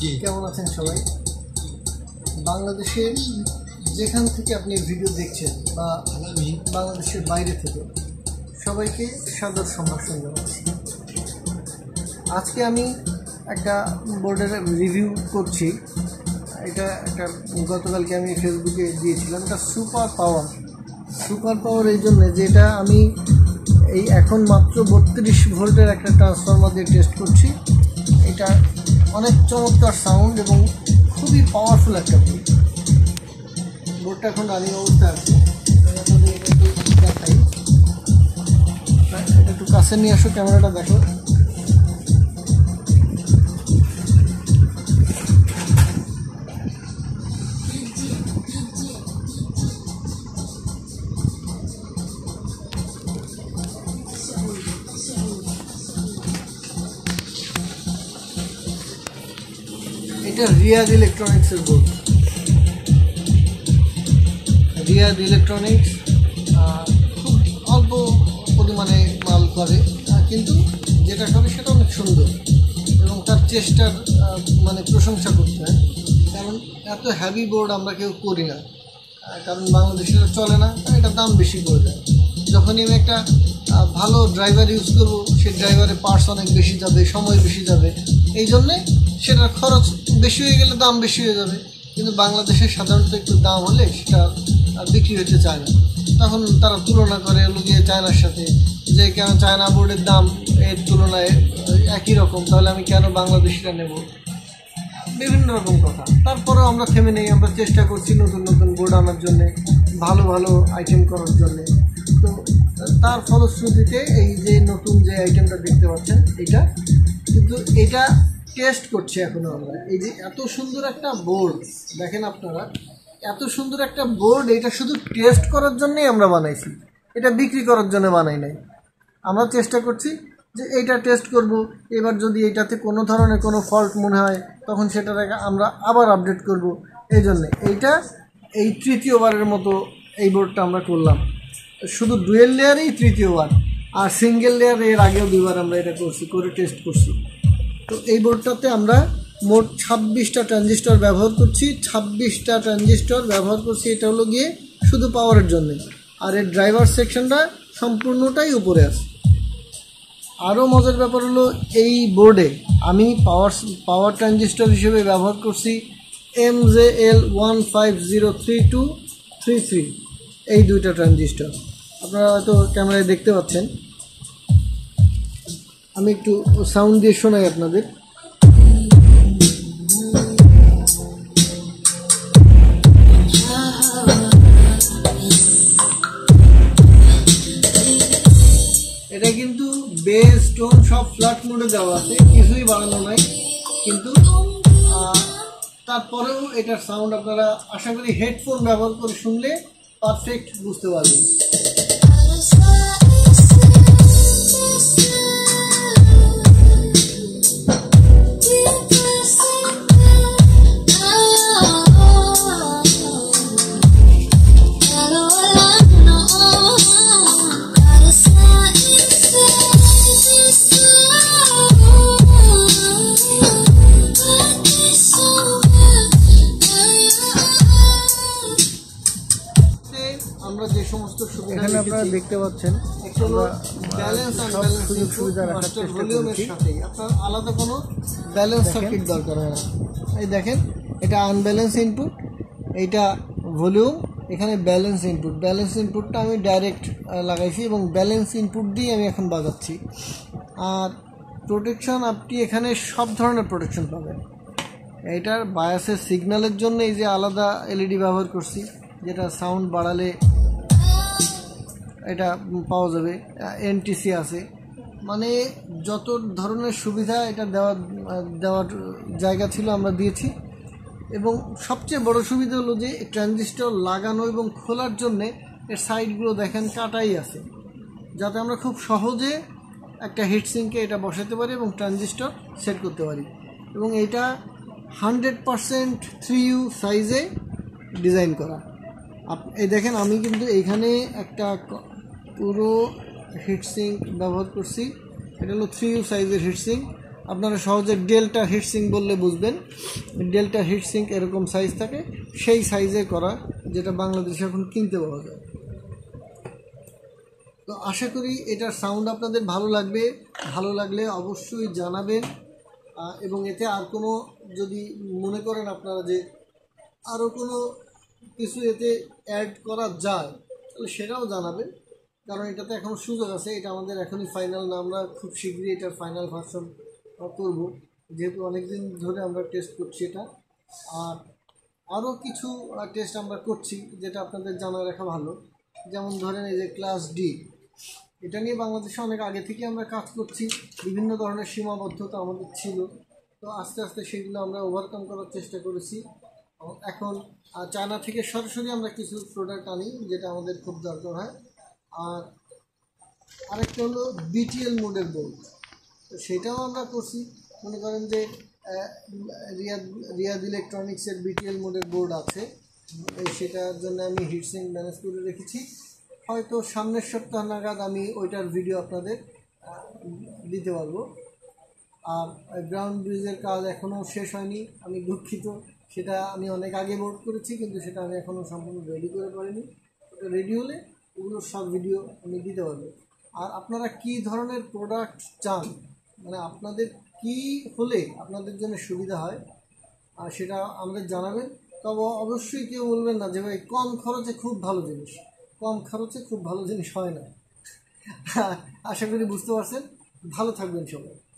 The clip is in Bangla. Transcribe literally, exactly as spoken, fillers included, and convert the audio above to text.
কেমন আছেন সবাই? বাংলাদেশের যেখান থেকে আপনি ভিডিও দেখছেন বা বাংলাদেশের বাইরে থেকে সবাইকে সাদর সম্ভাষণ জানাচ্ছি। আজকে আমি একটা বোর্ডের রিভিউ করছি। এটা একটা গতকালকে আমি ফেসবুকে দিয়েছিলাম। এটা সুপার পাওয়ার সুপার পাওয়ার এই জন্যে যে এটা আমি এই এখন মাত্র বত্রিশ ভোল্টের একটা ট্রান্সফরমার দিয়ে টেস্ট করছি। এটা অনেক চমৎকার সাউন্ড এবং খুবই পাওয়ারফুল একটা বোর্ড। বোর্ডটা এখন রানিং অবস্থায় আছে। দেখাই, এটা একটু কাছে নিয়ে আসো, ক্যামেরাটা দেখো। এটা রিয়াদ ইলেকট্রনিক্সের বোর্ড। রিয়াদ ইলেকট্রনিক্স খুব অল্প পরিমাণে মাল করে, কিন্তু যেটা করে সেটা অনেক সুন্দর এবং তার চেষ্টার মানে প্রশংসা করতে হয়। কারণ এত হ্যাভি বোর্ড আমরা কেউ করি না, কারণ বাংলাদেশে চলে না, এটা দাম বেশি পড়ে যায়। যখনই আমি একটা ভালো ড্রাইভার ইউজ করবো, সেই ড্রাইভারের পার্টস অনেক বেশি যাবে, সময় বেশি যাবে, এই জন্যে সেটার খরচ বেশি হয়ে গেলে দাম বেশি হয়ে যাবে। কিন্তু বাংলাদেশে সাধারণত একটু দাম হলে সেটা বিক্রি হতে চায় না, তখন তারা তুলনা করে লুকিয়ে চায়নার সাথে, যে কেন চায়না বোর্ডের দাম এর তুলনায় একই রকম, তাহলে আমি কেন বাংলাদেশিটা নেব, বিভিন্ন রকম কথা। তারপরেও আমরা থেমে নেই, আমরা চেষ্টা করছি নতুন নতুন বোর্ড আনার জন্যে, ভালো ভালো আইটেম করার জন্যে। তো তার ফলশ্রুতিতে এই যে নতুন যে আইটেমটা দেখতে পাচ্ছেন এটা, কিন্তু এটা টেস্ট করছি এখনও আমরা। এই যে এত সুন্দর একটা বোর্ড দেখেন আপনারা, এত সুন্দর একটা বোর্ড, এটা শুধু টেস্ট করার জন্যই আমরা বানাইছি, এটা বিক্রি করার জন্য বানাই নাই। আমরা চেষ্টা করছি যে এইটা টেস্ট করব, এবার যদি এইটাতে কোনো ধরনের কোনো ফল্ট মনে হয় তখন সেটাকে আমরা আবার আপডেট করব। এই জন্যে এইটা এই তৃতীয়বারের মতো এই বোর্ডটা আমরা করলাম। শুধু ডুয়েল লেয়ারেই তৃতীয়বার, আর সিঙ্গেল লেয়ার এর আগেও দুইবার আমরা এটা করছি, করে টেস্ট করছি। তো এই বোর্ডটাতে আমরা মোট ছাব্বিশটা ট্রানজিস্টর ব্যবহার করছি। ছাব্বিশটা ট্রানজিস্টর ব্যবহার করছি, এটা হলো গিয়ে শুধু পাওয়ারের জন্যে, আর এর ড্রাইভার সেকশনটা সম্পূর্ণটাই উপরে আছে। আরও মজার ব্যাপার হলো এই বোর্ডে আমি পাওয়ার পাওয়ার ট্রানজিস্টর হিসেবে ব্যবহার করছি M J L one five zero three two three three এই দুইটা ট্রানজিস্টর আপনারা হয়তো ক্যামেরায় দেখতে পাচ্ছেন। আমি একটু সাউন্ড দিয়ে শোনাই আপনাদের। এটা কিন্তু বেস টোন সব ফ্ল্যাট মোডে দেওয়া আছে, কিছুই বাড়ানো নাই, কিন্তু তারপরেও এটার সাউন্ড আপনারা আশা করি হেডফোন ব্যবহার করে শুনলে পারফেক্ট বুঝতে পারবেন। আমরা যে সমস্ত সুবিধা এখানে আপনারা দেখতে পাচ্ছেন, ব্যালেন্স আনব্যালেন্স সুযোগ সুবিধা রাখার চেষ্টা করছি। আপনার আলাদা কোনো ব্যালেন্স সার্কিট দরকার হয় না। এই দেখেন, এটা আনব্যালেন্স ইনপুট, এইটা ভলিউম, এখানে ব্যালেন্স ইনপুট। ব্যালেন্স ইনপুটটা আমি ডাইরেক্ট লাগাইছি এবং ব্যালেন্স ইনপুট দিয়ে আমি এখন বাজাচ্ছি। আর প্রোটেকশন আপনি এখানে সব ধরনের প্রোটেকশন পাবেন। এইটার বায়াসের সিগন্যালের জন্য এই যে আলাদা এলইডি ব্যবহার করছি, যেটা সাউন্ড বাড়ালে এটা পাওয়া যাবে। এনটিসি আছে, মানে যত ধরনের সুবিধা এটা দেওয়ার দেওয়ার জায়গা ছিল আমরা দিয়েছি। এবং সবচেয়ে বড় সুবিধা হলো যে ট্রানজিস্টর লাগানো এবং খোলার জন্যে এর সাইডগুলো দেখেন কাটাই আছে, যাতে আমরা খুব সহজে একটা হিটসিঙ্কে এটা বসাতে পারি এবং ট্রানজিস্টর সেট করতে পারি। এবং এটা হান্ড্রেড পারসেন্ট থ্রি ইউ সাইজে ডিজাইন করা। এই দেখেন, আমি কিন্তু এইখানে একটা পুরো হিটসিঙ্ক ব্যবহার করছি। এটা হলো থ্রি ইউ সাইজের হিটসিঙ্ক, আপনারা সহজে ডেল্টা হিটসিঙ্ক বললে বুঝবেন। ডেল্টা হিটসিঙ্ক এরকম সাইজ থাকে, সেই সাইজে করা, যেটা বাংলাদেশে এখন কিনতে পাওয়া যায়। তো আশা করি এটার সাউন্ড আপনাদের ভালো লাগবে। ভালো লাগলে অবশ্যই জানাবেন, এবং এতে আর কোনো যদি মনে করেন আপনারা যে আরও কোনো কিছু এতে অ্যাড করা যায়, তাহলে সেটাও জানাবেন, কারণ এটাতে এখনও সুযোগ আছে। এটা আমাদের এখনই ফাইনাল না, আমরা খুব শীঘ্রই এটার ফাইনাল ভার্সন করব, যেহেতু অনেক দিন ধরে আমরা টেস্ট করছি এটা। আর আরও কিছু টেস্ট আমরা করছি, যেটা আপনাদের জানা রাখা ভালো। যেমন ধরেন এই যে ক্লাস ডি, এটা নিয়ে বাংলাদেশে অনেক আগে থেকে আমরা কাজ করছি। বিভিন্ন ধরনের সীমাবদ্ধতা আমাদের ছিল, তো আস্তে আস্তে সেগুলো আমরা ওভারকাম করার চেষ্টা করেছি। এখন চায়না থেকে সরাসরি আমরা কিছু প্রোডাক্ট আনি, যেটা আমাদের খুব দরকার হয়। আর আরেকটা হলো বিটিএল মোডের বোর্ড, তো সেটাও আমরা করছি। মনে করেন যে রিয়াদ রিয়াদ ইলেকট্রনিক্সের বিটিএল মোডের বোর্ড আছে, সেটার জন্য আমি হিটসিঙ্ক ম্যানেজ করে রেখেছি। হয়তো সামনের সপ্তাহ নাগাদ আমি ওইটার ভিডিও আপনাদের দিতে পারবো। আর গ্রাউন্ড ব্রিজের কাজ এখনও শেষ হয়নি, আমি দুঃখিত। সেটা আমি অনেক আগে বোর্ড করেছি, কিন্তু সেটা আমি এখনও সম্পূর্ণ রেডি করে পারিনি। ওটা রেডি হলে ওগুলোর সব ভিডিও আমি দিতে পারবো। আর আপনারা কি ধরনের প্রোডাক্ট চান, মানে আপনাদের কি হলে আপনাদের জন্য সুবিধা হয়, আর সেটা আমাদের জানাবেন। তবে অবশ্যই কেউ বলবেন না যে ভাই কম খরচে খুব ভালো জিনিস। কম খরচে খুব ভালো জিনিস হয় না। আশা করি বুঝতে পারছেন। ভালো থাকবেন সবাই।